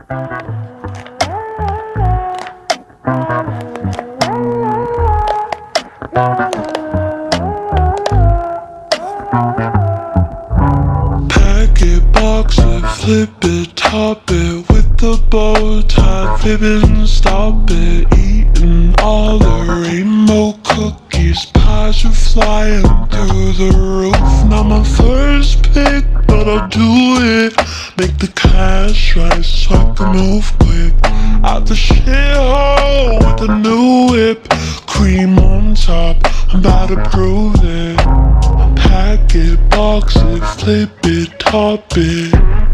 Pack it, box it, flip it, top it with the bow tie, ribbon, stop it. Eating all the rainbow cookies, pies are flying through the roof. Not my first pick, but I'll do it. Make the cash right so I can move quick. Out the shithole with a new whip, cream on top, I'm about to prove it. Pack it, box it, flip it, top it.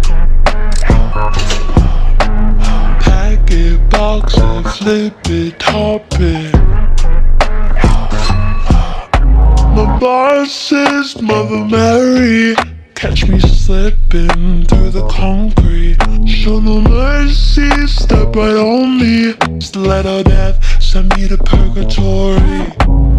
Pack it, box it, flip it, top it. My boss says, Mother Mary, catch me slipping through the concrete. Show no mercy, step right on me. Stiletto death, send me to purgatory.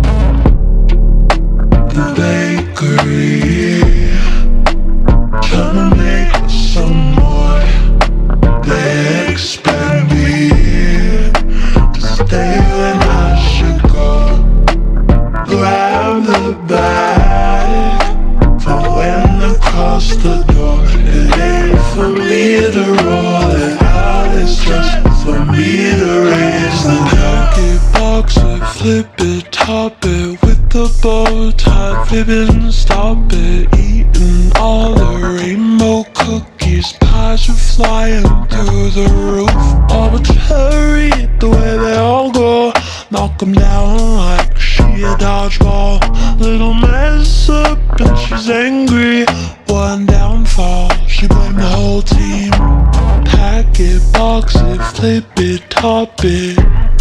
The bakery, tryna make some more. They expect me to stay when I should go. Grab the bag for when I cross the door. It ain't for me to roll it out, it's just for me to raise the pack it, box it, flip it, top it with the bow tie, ribbon, stop it. Eating all the rainbow cookies, pies are flying through the roof. Arbitrary, the way they all go, knock 'em down like she a dodgeball. Little mess up and she's angry. One downfall, she blamed the whole team. Pack it, box it, flip it, top it.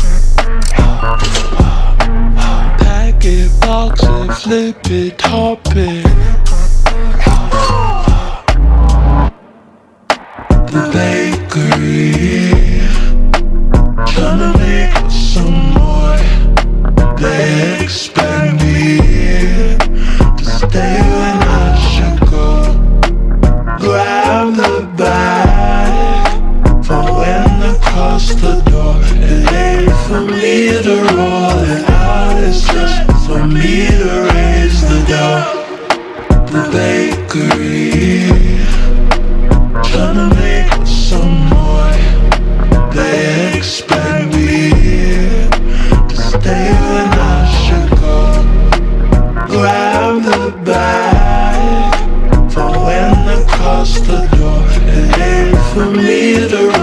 Pack it, box it, flip it, top it. The bakery, tryna make some more. They expect me to stay when I should go. Grab the bag for when I cross the door. It ain't for me to roll it out, it's just for me to raise the dough. The bakery, tryna make some more. They expect me to stay when I should go. Grab the bag for when I cross the door. It ain't for me to